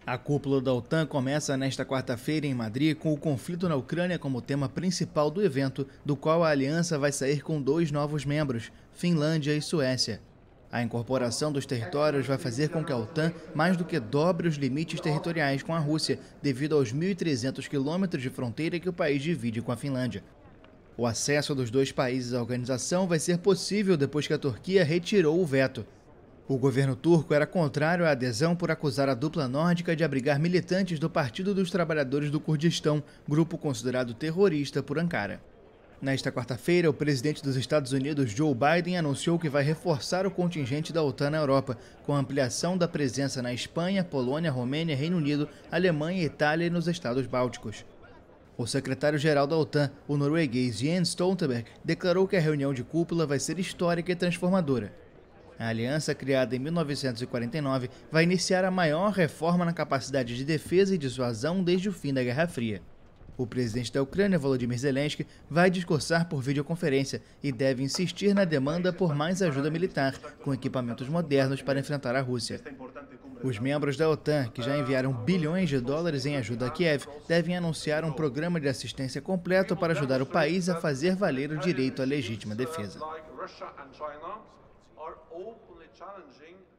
A cúpula da OTAN começa nesta quarta-feira em Madrid com o conflito na Ucrânia como tema principal do evento, do qual a aliança vai sair com 2 novos membros, Finlândia e Suécia. A incorporação dos territórios vai fazer com que a OTAN mais do que dobre os limites territoriais com a Rússia, devido aos 1.300 quilômetros de fronteira que o país divide com a Finlândia. O acesso dos dois países à organização vai ser possível depois que a Turquia retirou o veto. O governo turco era contrário à adesão por acusar a dupla nórdica de abrigar militantes do Partido dos Trabalhadores do Kurdistão, grupo considerado terrorista por Ankara. Nesta quarta-feira, o presidente dos Estados Unidos, Joe Biden, anunciou que vai reforçar o contingente da OTAN na Europa, com a ampliação da presença na Espanha, Polônia, Romênia, Reino Unido, Alemanha, Itália e nos Estados Bálticos. O secretário-geral da OTAN, o norueguês Jens Stoltenberg, declarou que a reunião de cúpula vai ser histórica e transformadora. A aliança, criada em 1949, vai iniciar a maior reforma na capacidade de defesa e dissuasão desde o fim da Guerra Fria. O presidente da Ucrânia, Volodymyr Zelensky, vai discursar por videoconferência e deve insistir na demanda por mais ajuda militar, com equipamentos modernos para enfrentar a Rússia. Os membros da OTAN, que já enviaram bilhões de dólares em ajuda a Kiev, devem anunciar um programa de assistência completo para ajudar o país a fazer valer o direito à legítima defesa. Russia and China are openly challenging